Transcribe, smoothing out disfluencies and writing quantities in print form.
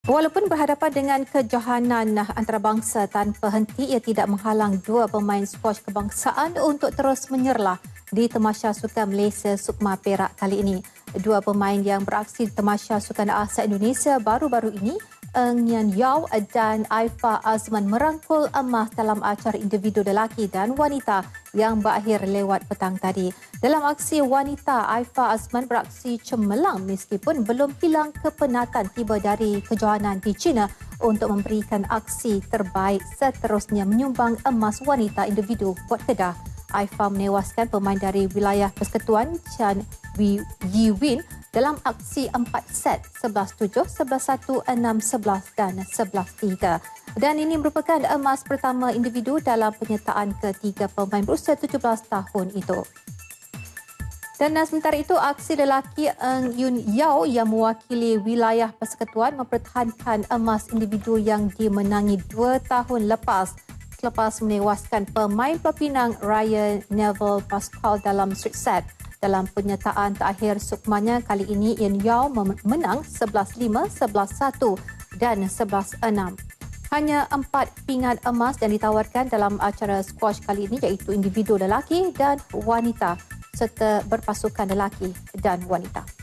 Walaupun berhadapan dengan kejohanan antarabangsa tanpa henti, ia tidak menghalang dua pemain skuash kebangsaan untuk terus menyerlah di Tamasya Sukan Malaysia Sukma Perak kali ini. Dua pemain yang beraksi di Tamasya Sukan Asal Indonesia baru-baru ini, Ng Yan Yao dan Aifa Azman merangkul emas dalam acara individu lelaki dan wanita yang berakhir lewat petang tadi. Dalam aksi wanita, Aifa Azman beraksi cemerlang meskipun belum hilang kepenatan tiba dari kejohanan di China untuk memberikan aksi terbaik seterusnya menyumbang emas wanita individu buat Kedah. Aifa menewaskan pemain dari wilayah Persekutuan Chan Yi Win dalam aksi 4 set 11-7, 11-1, 6-11 dan 11-3. Dan ini merupakan emas pertama individu dalam penyertaan ketiga pemain berusia 17 tahun itu. Dan sementara itu, aksi lelaki Ng Yan Yao yang mewakili wilayah Persekutuan mempertahankan emas individu yang dimenangi 2 tahun lepas selepas menewaskan pemain Pelopinang Ryan Neville Pascal dalam straight set. Dalam penyertaan terakhir sukmanya kali ini, Yan Yao menang 11-5, 11-1 dan 11-6. Hanya 4 pingat emas yang ditawarkan dalam acara skuash kali ini, iaitu individu lelaki dan wanita serta berpasukan lelaki dan wanita.